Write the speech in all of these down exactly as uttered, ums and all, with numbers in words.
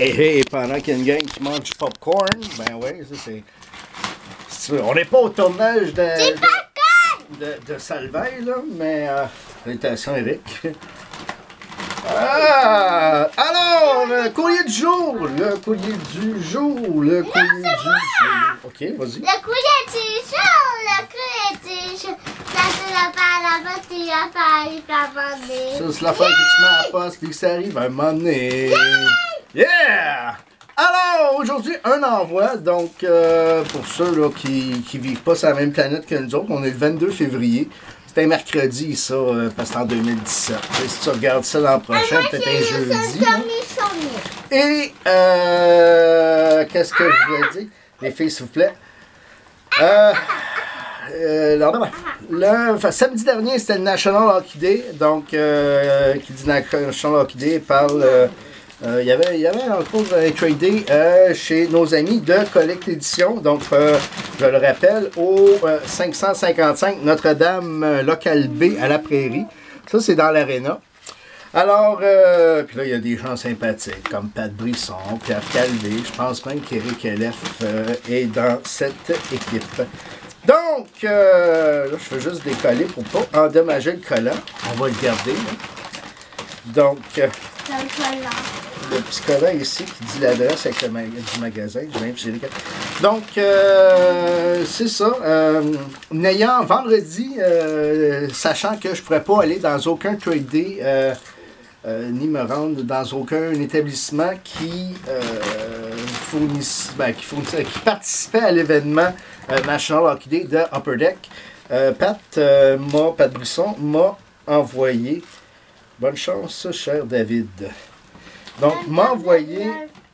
Et, et pendant qu'il y a une gang qui mange du popcorn, ben ouais, ça c'est... c'est on n'est pas au tournage de... de, de, de Salveille, là, mais... Euh, salutations, Eric. Ah! Alors, le courrier du jour! Le courrier du jour! Le courrier non, du jour! Ok, vas-y. Le courrier du jour! Le courrier du jour! Ça, c'est la part à la poste, il va falloir l'abonner. Ça, c'est l'affaire que tu mets à la poste puis que ça arrive à un moment donné. Yeah! yeah! Alors, aujourd'hui, un envoi. Donc, euh, pour ceux là, qui ne vivent pas sur la même planète que nous autres, on est le vingt-deux février. C'est un mercredi, ça, euh, parce que c'est en deux mille dix-sept. Et si tu regardes ça l'an prochain, peut-être un jeudi. Et, euh, qu'est-ce que je voulais dire? Les filles, s'il vous plaît. Euh, euh, là, le, enfin, samedi dernier, c'était le National Hockey Day. Donc, euh, qui dit National Hockey Day parle... Euh, Euh, il y avait, il y avait entre autres un trade day euh, chez nos amis de Collect Édition. Donc, euh, je le rappelle, au euh, cinq cent cinquante-cinq Notre-Dame euh, Local B à la Prairie. Ça, c'est dans l'aréna. Alors, euh, puis là, il y a des gens sympathiques comme Pat Brisson, Pierre Calvé. Je pense même qu'Éric Elef euh, est dans cette équipe. Donc, euh, là, je fais juste décoller pour ne pas endommager le collant. On va le garder. Là. Donc, euh, le petit collant ici qui dit l'adresse avec le ma du magasin. Donc, euh, c'est ça. Euh, n'ayant vendredi, euh, sachant que je ne pourrais pas aller dans aucun trade day, euh, euh, ni me rendre dans aucun établissement qui, euh, fournisse, ben, qui, fournissait, qui participait à l'événement euh, National Hockey Day de Upper Deck, euh, Pat, euh, m'a, Pat Brisson m'a envoyé. Bonne chance, cher David. Donc, m'a envoyé,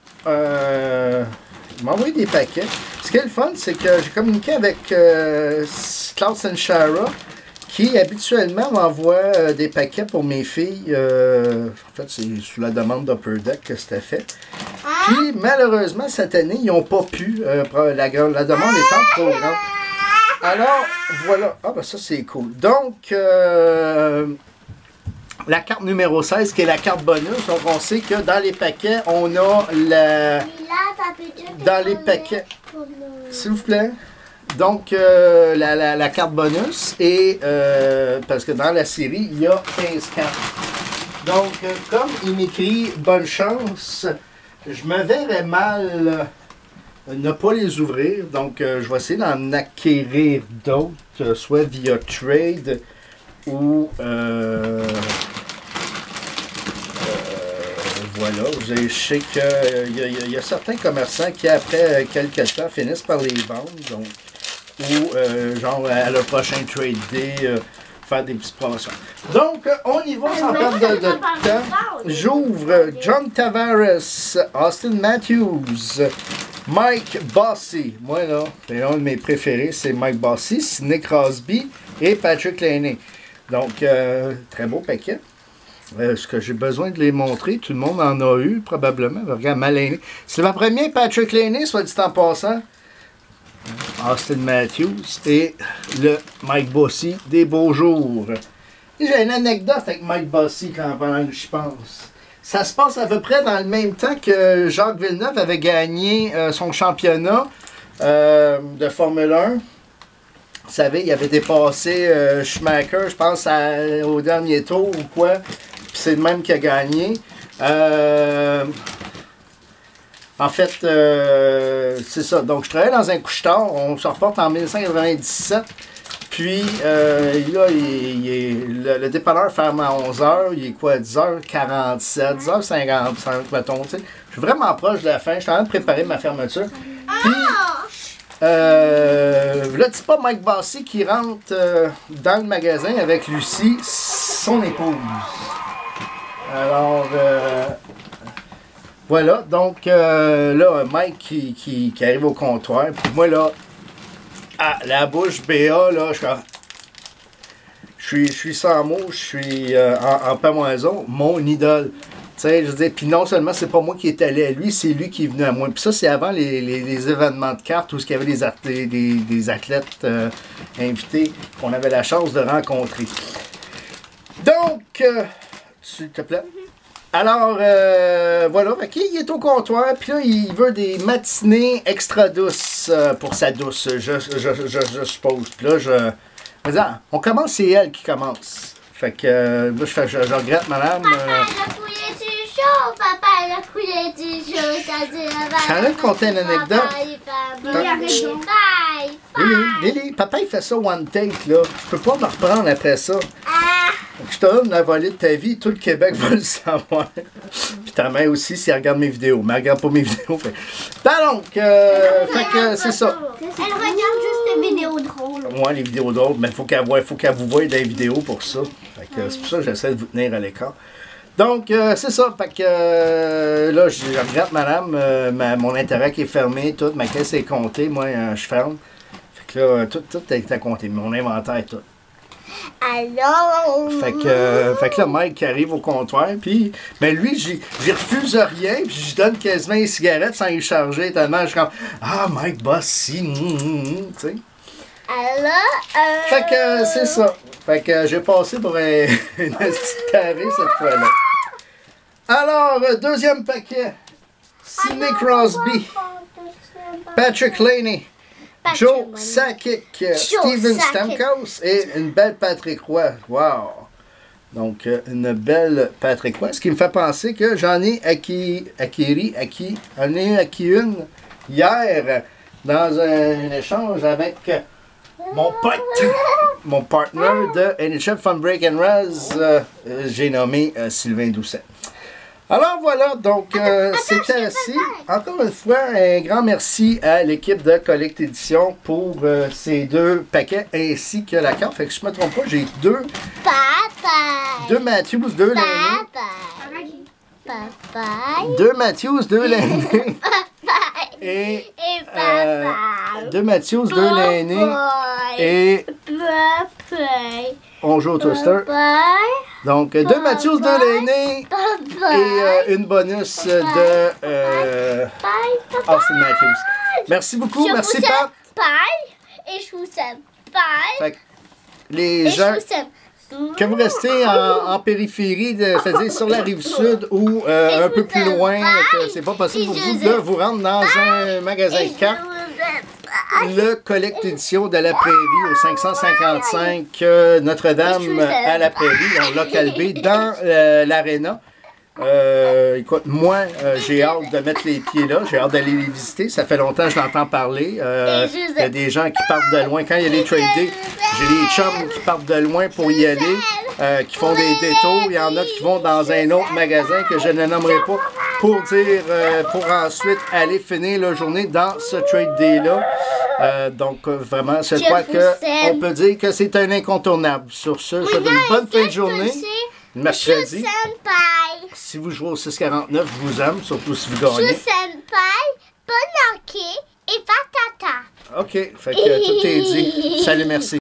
euh, m'a envoyé des paquets. Ce qui est le fun, c'est que j'ai communiqué avec euh, Klaus Sanchara, qui habituellement m'envoie euh, des paquets pour mes filles. Euh, en fait, c'est sous la demande d'Upper Deck que c'était fait. Puis, malheureusement, cette année, ils n'ont pas pu. Euh, la, la demande étant trop grande. Alors, voilà. Ah, ben ça, c'est cool. Donc, euh, la carte numéro seize, qui est la carte bonus. Donc, on sait que dans les paquets, on a la... Dans les paquets... S'il vous plaît. Donc, euh, la, la, la carte bonus. Et, euh, parce que dans la série, il y a quinze cartes. Donc, euh, comme il m'écrit « Bonne chance », je me verrais mal euh, ne pas les ouvrir. Donc, euh, je vais essayer d'en acquérir d'autres, euh, soit via trade ou... Euh, Voilà, vous avez, je sais qu'il euh, y, y a certains commerçants qui, après euh, quelques temps, finissent par les vendre, donc, ou euh, genre à le prochain trade day, euh, faire des petites promotions. Donc, euh, on y va sans perdre de, de temps. J'ouvre John Tavares, Austin Matthews, Mike Bossy. Moi, là, c'est un de mes préférés, c'est Mike Bossy, Sidney Crosby et Patrick Laine. Donc, euh, très beau paquet. Est-ce que j'ai besoin de les montrer? Tout le monde en a eu, probablement. Regarde, Malaine. C'est ma première Patrick Laine, soit dit en passant. Austin Matthews et le Mike Bossy des beaux jours. J'ai une anecdote avec Mike Bossy quand pendant que je pense. Ça se passe à peu près dans le même temps que Jacques Villeneuve avait gagné euh, son championnat euh, de Formule un. Vous savez, il avait dépassé euh, Schumacher, je pense, à, au dernier tour ou quoi. C'est le même qui a gagné. Euh, en fait, euh, c'est ça. Donc, je travaillais dans un couche-tard. On se reporte en mille neuf cent quatre-vingt-dix-sept. Puis, euh, là, il, il est, le, le dépanneur ferme à onze heures. Il est quoi, à dix heures quarante-sept, dix heures cinquante-cinq, mettons. Tu sais. Je suis vraiment proche de la fin. Je suis en train de préparer ma fermeture. Puis, euh, là, c'est pas Mike Bossy qui rentre euh, dans le magasin avec Lucie, son épouse. Alors, euh, voilà. Donc, euh, là, Mike qui, qui, qui arrive au comptoir. Puis moi, là, à la bouche B A, là, je suis, je suis sans mots, je suis euh, en, en pamoison, mon idole. Tu sais, je veux dire, puis non seulement c'est pas moi qui est allé à lui, c'est lui qui est venu à moi. Puis ça, c'est avant les, les, les événements de cartes où il y avait des, des, des, des athlètes euh, invités qu'on avait la chance de rencontrer. Donc, euh, s'il te plaît. Alors, euh, voilà, ok, il est au comptoir, puis là, il veut des matinées extra douces euh, pour sa douce, je, je, je, je suppose. Puis là, je... Vas-y, on commence, c'est elle qui commence. Fait que, euh, là, je, fais, je, je regrette, madame. Papa, euh, elle a coulé du chaud. Papa, elle a coulé du chaud. Ça dit la Je t'arrête de compter une anecdote. Bye, Lily, Lily, papa, il fait ça one take, là. Je peux pas me reprendre après ça. Ah, Je te donne la volée de ta vie, tout le Québec va le savoir. Puis ta mère aussi, si elle regarde mes vidéos. Mais elle regarde pas mes vidéos. Fait, ben donc, euh, fait que c'est ça. elle regarde juste les vidéos drôles. Moi, les vidéos drôles, mais il faut qu'elle voie, faut qu'elle vous voie des vidéos pour ça. Fait que c'est pour ça que j'essaie de vous tenir à l'écart. Donc, euh, c'est ça. Fait que euh, là, je je regrette, madame, euh, ma- mon intérêt qui est fermé, tout, ma caisse est comptée, moi, euh, je ferme. Fait que là, tout, tout est à compter, mon inventaire, tout. Alors. Fait que, euh, fait que là, Mike qui arrive au comptoir, puis, ben lui, j'y j'y refuse rien, puis je donne quasiment une cigarette sans y charger, tellement je suis comme, ah, Mike, boss, si, mm, mm, mm, tu sais. Alors. Euh... Fait que euh, c'est ça. Fait que euh, j'ai passé pour un, une petite carré cette fois-là. Alors, euh, deuxième paquet. Sidney Crosby, Patrick Laney, Joe Sakic, euh, Steven Stamkos et une belle Patrick Roy. Wow! Donc, euh, une belle Patrick Roy. Ce qui me fait penser que j'en ai acquis, acquis, acquis, j'en ai acquis une hier dans un, un échange avec euh, mon pote, mon partner de N H L Fun Break and Raz. Euh, euh, j'ai nommé euh, Sylvain Doucet. Alors voilà, donc euh, c'était ainsi. Encore une fois, un grand merci à l'équipe de Collect Édition pour euh, ces deux paquets ainsi que la carte. Fait que je ne me trompe pas, j'ai deux, Papa. deux Matthews, deux Laney. Papa. Papa. Deux Matthews, deux Laney. Et Et euh, papa. deux Matthews, deux Laney. Et Papa. on joue au Twister. Papa. Donc deux Matthews, deux Laney. Papa. Et euh, une bonus de euh, Papa. Austin Matthews. Merci beaucoup, Je merci vous Pat. aime, bye. Et je vous aime, bye. Fait que les Et gens, je vous aime. que vous restez en, en périphérie, de- c'est-à-dire sur la rive sud ou euh, Et un je peu vous plus aime, loin, bye. que c'est pas possible pour Et vous je de vous vous rendre dans un magasin Et de je cartes. vous aime, bye. Le Collect Édition de la Prairie au cinq cent cinquante-cinq euh, Notre-Dame à la Prairie, en local B, dans euh, l'aréna. Euh, écoute, moi, euh, j'ai hâte de mettre les pieds là, j'ai hâte d'aller les visiter. Ça fait longtemps que je l'entends parler. Euh, Il y a des gens qui partent de loin. Quand il y a des trade days, j'ai des chums qui partent de loin pour y aller, euh, qui font des détours. Il y en a qui vont dans un autre magasin que je ne nommerai pas pour dire, euh, pour ensuite aller finir la journée dans ce trade day-là. Euh, donc, euh, vraiment, je crois vous que aime. on peut dire que c'est un incontournable. Sur ce, je vous souhaite une bonne fin de journée. Mercredi. Senpai. Si vous jouez au six quarante-neuf, je vous aime, surtout si vous Je gagnez. senpai, bon hockey et patata. OK, fait que tout est dit. Salut, merci.